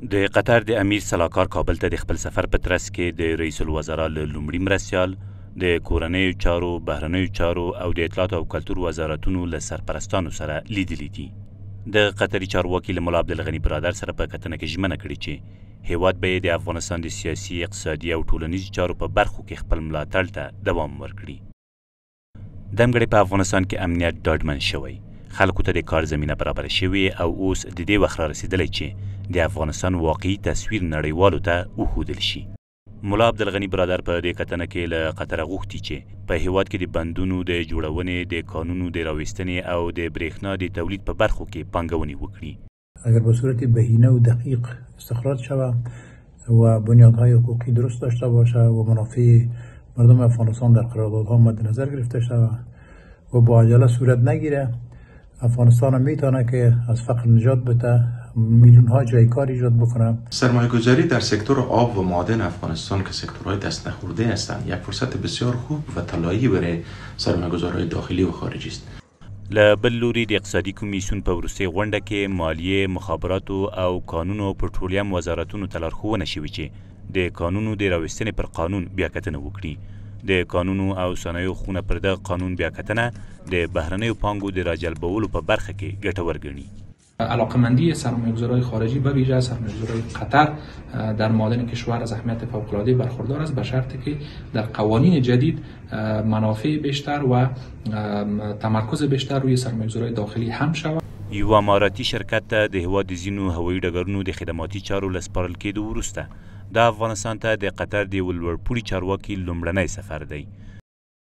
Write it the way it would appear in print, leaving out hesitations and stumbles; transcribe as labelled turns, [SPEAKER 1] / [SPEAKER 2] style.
[SPEAKER 1] د قطر د امیر سلاکار کابل ته د خپل سفر په ترڅ کې د رئیس الوزرا له لومړي مرستیال د کورنیو چارو، بهرنیو چارو او د اطلاعات او کلتور وزارتونو له سرپرستانو سره لیدلي دي. د قطري چارواکي له ملا عبدالغني برادر سره په کتنه کې ژمنه کړې چې هیواد به د افغانستان د سیاسي، اقتصادي او ټولنیزو چارو په برخو کې خپل ملاتړ ته دوام ورکړي. دمګړی په افغانستان کې امنیت ډاډمن شوی، خلکو ته د کار زمینه برابر شوې او اوس د دې وخت را رسېدلی چې د افغانستان واقعي تصویر نړیوالو ته وښودل شي. ملا عبدالغني برادر په دې کتنه کې له قطره غوښتي چې په هیواد کې د بندونو د جوړونې، د کانونو د راویستنې او د برېښنا د تولید په برخو کې پانګونې وکړي.
[SPEAKER 2] اگر به صورت بهینه و دقیق استخراج شود و بنیادهای حقوقی درست داشته باشه و منافع مردم افغانستان در قراردادها مد نظر گرفته شود و با عجله صورت نگیره، افغانستان میتونه که از فقر نجات بده، میلیون ها جای کار ایجاد بکنه.
[SPEAKER 3] سرمایه گذاری در سکتور آب و معادن افغانستان که سکتورهای دست نخورده هستند یک فرصت بسیار خوب و طلایی برای سرمایه گذارهای داخلی و خارجی است.
[SPEAKER 1] له بل لوري د اقتصادي کمیسیون په وروستۍ غونډه کې مالیې، مخابراتو او کانونو او پټرولیم وزارتونو ته لارښوونه شوې چې د کانونو د راویستنې پر قانون بیاکتنه وکړي. د کانونو او صنایعو خونه پر دغه قانون بیاکتنه د بهرنیو پانګو د راجلبولو په برخه کې ګټور ګڼي.
[SPEAKER 4] علاقمندی سرمایه‌گذارهای خارجی به ویژه سرمایه‌گذارهای قطر در معادن کشور از اهمیت فوق‌العاده برخوردار است، به شرطی که در قوانین جدید منافع بیشتر و تمرکز بیشتر روی سرمایه‌گذارهای داخلی هم شود.
[SPEAKER 1] یو اماراتی شرکت ته د هیواد د ځینو هوایي ډګرونو د خدماتي چارو له سپارل کېدو وروسته د افغانستان ته د قطر د یو لوړپوړي چارواکي لومړنی سفر دی.